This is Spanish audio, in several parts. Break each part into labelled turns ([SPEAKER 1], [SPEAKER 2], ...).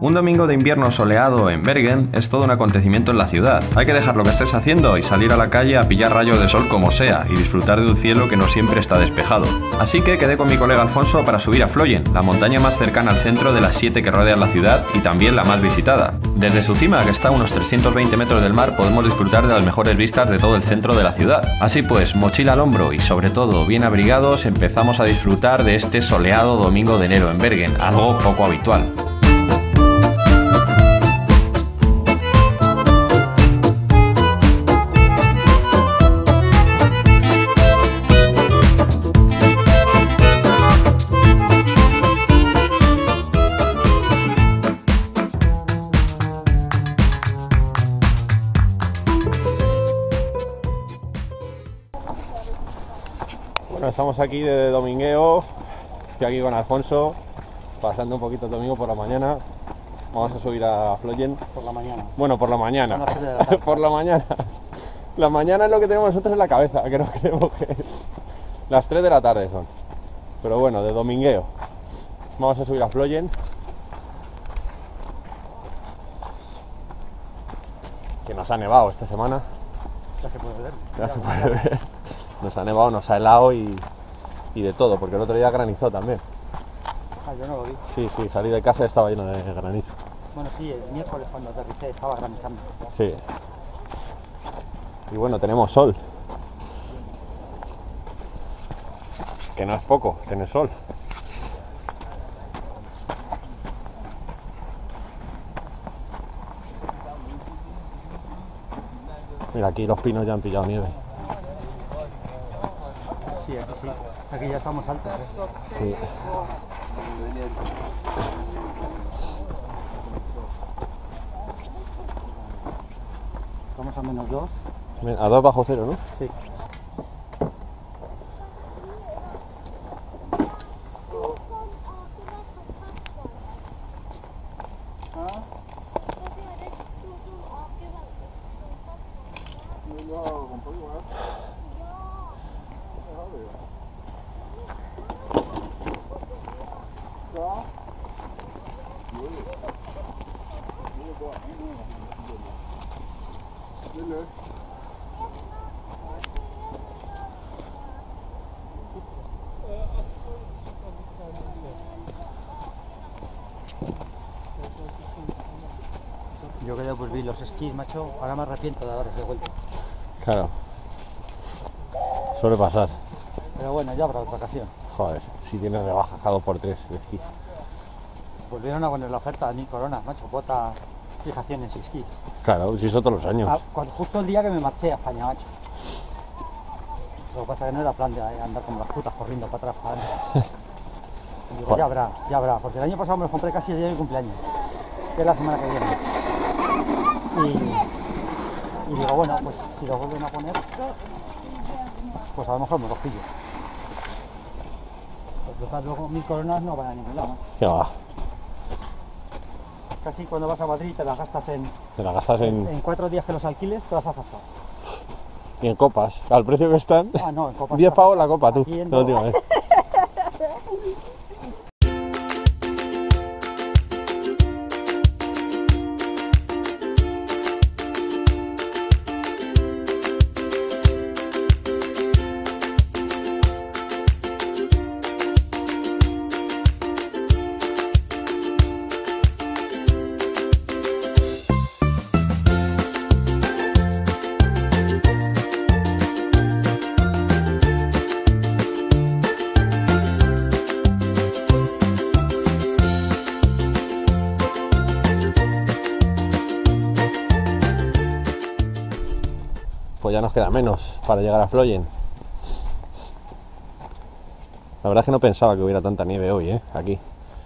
[SPEAKER 1] Un domingo de invierno soleado en Bergen es todo un acontecimiento en la ciudad. Hay que dejar lo que estés haciendo y salir a la calle a pillar rayos de sol como sea y disfrutar de un cielo que no siempre está despejado. Así que quedé con mi colega Alfonso para subir a Fløyen, la montaña más cercana al centro de las 7 que rodean la ciudad y también la más visitada. Desde su cima, que está a unos 320 metros del mar, podemos disfrutar de las mejores vistas de todo el centro de la ciudad. Así pues, mochila al hombro y sobre todo bien abrigados, empezamos a disfrutar de este soleado domingo de enero en Bergen, algo poco habitual. Bueno, estamos aquí de domingueo, estoy aquí con Alfonso, pasando un poquito el domingo por la mañana. Vamos a subir a Fløyen.
[SPEAKER 2] Por la mañana.
[SPEAKER 1] Bueno, por la mañana.
[SPEAKER 2] A las 3 de la tarde.
[SPEAKER 1] Por la mañana. La mañana es lo que tenemos nosotros en la cabeza, que no creemos que es. Las 3 de la tarde son. Pero bueno, de domingueo. Vamos a subir a Fløyen. Que nos ha nevado esta semana.
[SPEAKER 2] Ya se puede ver.
[SPEAKER 1] Ya se puede ver. Nos ha nevado, nos ha helado y de todo, porque el otro día granizó también.
[SPEAKER 2] Ah, yo no lo vi.
[SPEAKER 1] Sí, salí de casa y estaba lleno de granizo.
[SPEAKER 2] Bueno, sí, el miércoles cuando aterricé estaba granizando.
[SPEAKER 1] Sí. Y bueno, tenemos sol. Que no es poco, tener sol. Mira, aquí los pinos ya han pillado nieve.
[SPEAKER 2] Sí, aquí sí. Aquí ya estamos altos, ¿eh?
[SPEAKER 1] Sí.
[SPEAKER 2] Estamos a -2.
[SPEAKER 1] A 2 bajo cero, ¿no?
[SPEAKER 2] Sí. Yo que ya pues vi los esquís, macho, ahora me arrepiento de haberlos devuelto.
[SPEAKER 1] Claro. Suele pasar.
[SPEAKER 2] Pero bueno, ya habrá otra ocasión.
[SPEAKER 1] Joder, si tienes rebaja cada 2x3 de esquí.
[SPEAKER 2] Volvieron a poner la oferta de 1000 coronas, macho, botas, fijaciones y esquís.
[SPEAKER 1] Claro, si son todos los años.
[SPEAKER 2] Justo el día que me marché a España, macho. Lo que pasa es que no era plan de andar con las putas corriendo para atrás, para adelante. Y digo, ya habrá, porque el año pasado me los compré casi el día de mi cumpleaños, que es la semana que viene. Y digo, bueno, pues si los vuelven a poner, pues a lo mejor me los pillo. Pues luego 1000 coronas no van a ningún lado, ¿no?
[SPEAKER 1] ¿Qué va?
[SPEAKER 2] Casi cuando vas a Madrid te las gastas en...
[SPEAKER 1] Te la gastas
[SPEAKER 2] En 4 días que los alquiles te vas a gastar.
[SPEAKER 1] Y en copas. Al precio que están.
[SPEAKER 2] Ah, no, en copas.
[SPEAKER 1] 10 pavos la copa, tú.
[SPEAKER 2] Aquí en
[SPEAKER 1] La última vez. Pues ya nos queda menos para llegar a Fløyen. La verdad es que no pensaba que hubiera tanta nieve hoy, aquí.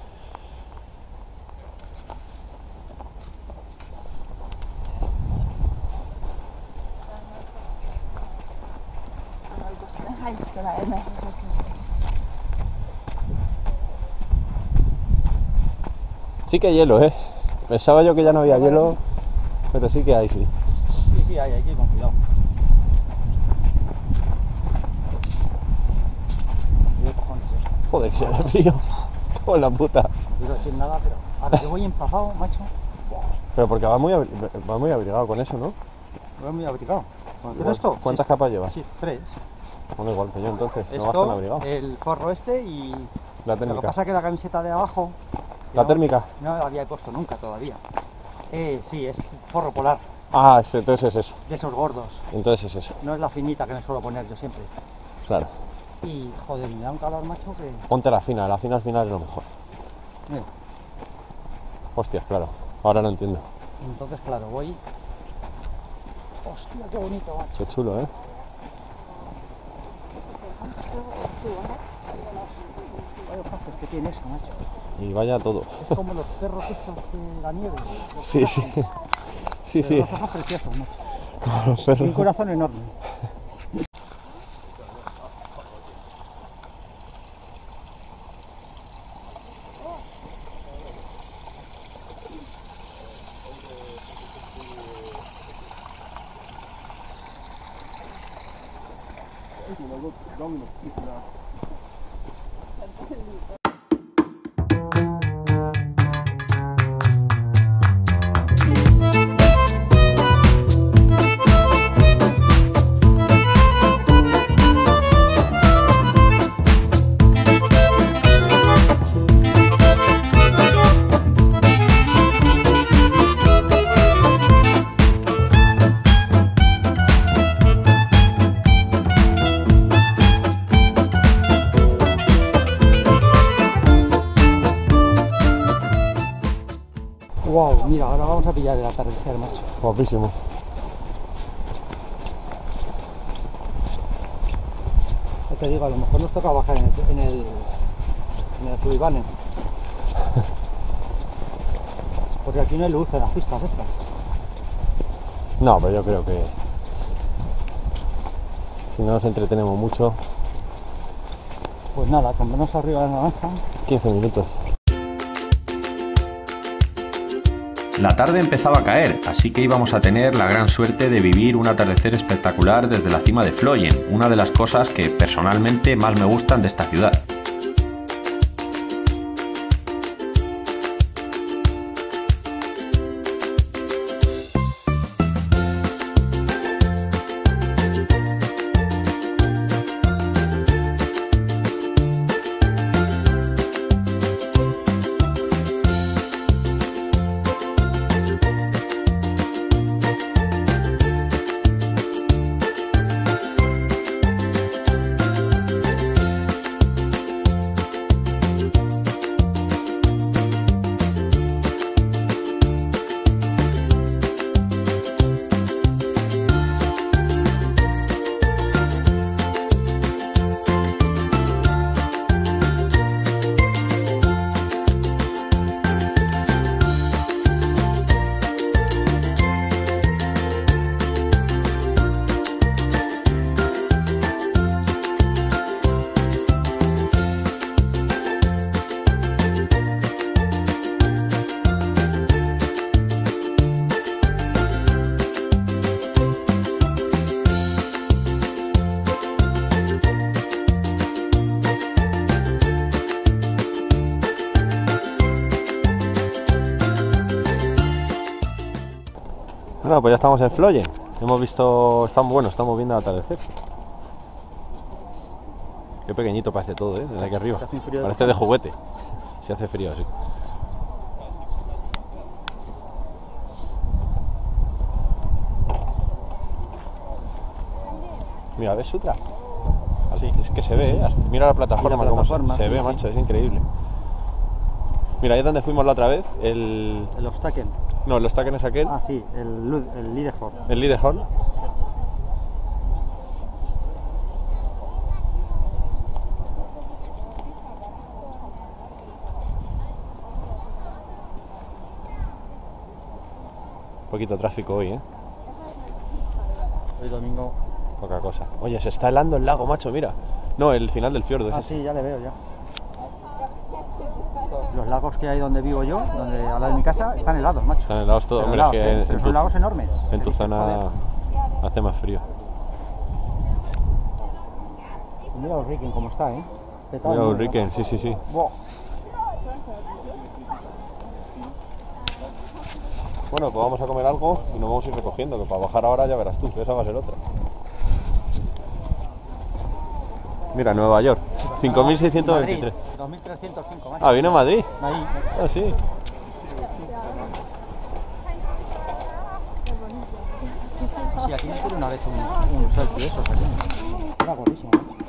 [SPEAKER 1] Sí que hay hielo, Pensaba yo que ya no había hielo, pero sí que hay, sí.
[SPEAKER 2] Sí, hay que ir con cuidado.
[SPEAKER 1] Joder, que se hace frío.
[SPEAKER 3] cago en la puta.
[SPEAKER 2] No quiero decir nada, pero ahora que voy empapado, macho,
[SPEAKER 3] Pero porque va muy abrigado con eso, ¿no?
[SPEAKER 2] voy muy abrigado. ¿Con esto?
[SPEAKER 3] ¿Cuántas
[SPEAKER 2] Sí,
[SPEAKER 3] capas llevas?
[SPEAKER 2] Sí, 3.
[SPEAKER 3] Bueno, igual que yo entonces, no vas tan
[SPEAKER 2] Esto,
[SPEAKER 3] abrigado.
[SPEAKER 2] el forro este y...
[SPEAKER 3] La
[SPEAKER 2] Lo que
[SPEAKER 3] térmica.
[SPEAKER 2] pasa es que la camiseta de abajo...
[SPEAKER 3] ¿La térmica?
[SPEAKER 2] No la había puesto nunca todavía. Sí, es forro polar,
[SPEAKER 3] Ah, entonces es eso.
[SPEAKER 2] de esos gordos.
[SPEAKER 3] Entonces es eso.
[SPEAKER 2] No es la finita que me suelo poner yo siempre.
[SPEAKER 3] Claro.
[SPEAKER 2] Y joder, me da un calor, macho, que...
[SPEAKER 3] Ponte la fina al final es lo mejor.
[SPEAKER 2] Mira,
[SPEAKER 3] Hostias, claro. Ahora no entiendo.
[SPEAKER 2] entonces claro, voy... Hostia, qué bonito, macho.
[SPEAKER 3] Qué chulo, ¿eh?
[SPEAKER 2] Vaya ojazos que tiene eso, macho.
[SPEAKER 3] Y vaya todo.
[SPEAKER 2] Es como los perros estos de la nieve.
[SPEAKER 3] Sí, sí. Sí, sí.
[SPEAKER 2] Los ojos preciosos, macho.
[SPEAKER 3] Los perros.
[SPEAKER 2] Un corazón enorme. Wow, mira, ahora vamos a pillar el atardecer, macho.
[SPEAKER 3] Guapísimo.
[SPEAKER 2] Ya te digo, a lo mejor nos toca bajar en el Fluivane. Porque aquí no hay luz en las pistas estas.
[SPEAKER 3] No, pero yo creo que si no nos entretenemos mucho,
[SPEAKER 2] Pues nada, comernos arriba la naranja.
[SPEAKER 3] 15 minutos.
[SPEAKER 1] La tarde empezaba a caer, así que íbamos a tener la gran suerte de vivir un atardecer espectacular desde la cima de Floyen, una de las cosas que personalmente más me gustan de esta ciudad.
[SPEAKER 3] Bueno, pues ya estamos en Floyen. Hemos visto, estamos viendo el atardecer. Qué pequeñito parece todo, ¿eh? Desde aquí arriba.
[SPEAKER 2] Hace un frío de
[SPEAKER 3] Parece de
[SPEAKER 2] cojones.
[SPEAKER 3] juguete. Si hace frío así. Mira, ¿ves Sutra?
[SPEAKER 2] Sí.
[SPEAKER 3] Es que se ve, ¿eh? Mira la plataforma, cómo
[SPEAKER 2] plataforma,
[SPEAKER 3] se
[SPEAKER 2] sí,
[SPEAKER 3] ve,
[SPEAKER 2] sí.
[SPEAKER 3] macho, es increíble. Mira, ahí es donde fuimos la otra vez,
[SPEAKER 2] El obstacle.
[SPEAKER 3] No, el Staken es aquel,
[SPEAKER 2] Ah, sí, el Lideford.
[SPEAKER 3] el Lidehorn. Poquito tráfico hoy, ¿eh?
[SPEAKER 2] Hoy domingo.
[SPEAKER 3] Poca cosa. Oye, se está helando el lago, macho, mira. No, el final del fiordo.
[SPEAKER 2] Ah,
[SPEAKER 3] es ese.
[SPEAKER 2] sí, ya le veo ya. Los lagos que hay donde vivo yo, donde al lado de mi casa, están helados, macho.
[SPEAKER 3] Están helados todos,
[SPEAKER 2] Pero
[SPEAKER 3] hombre,
[SPEAKER 2] helados,
[SPEAKER 3] es que
[SPEAKER 2] ¿eh? Pero son lagos enormes.
[SPEAKER 3] en tu
[SPEAKER 2] Joder.
[SPEAKER 3] zona hace más frío.
[SPEAKER 2] Mira Ulriken cómo está, ¿eh? Petado
[SPEAKER 3] Mira
[SPEAKER 2] el
[SPEAKER 3] Ulriken, sí, sí, sí.
[SPEAKER 2] Buah.
[SPEAKER 3] Bueno, pues vamos a comer algo y nos vamos a ir recogiendo, que para bajar ahora ya verás tú, que esa va a ser otra. Mira, Nueva York, 5.623.
[SPEAKER 2] 2.305 más.
[SPEAKER 3] Ah, ¿vino a Madrid?
[SPEAKER 2] Ahí.
[SPEAKER 3] Ah, sí.
[SPEAKER 2] Sí, aquí me tiré una vez un selfie de esos aquí. Era gordísimo.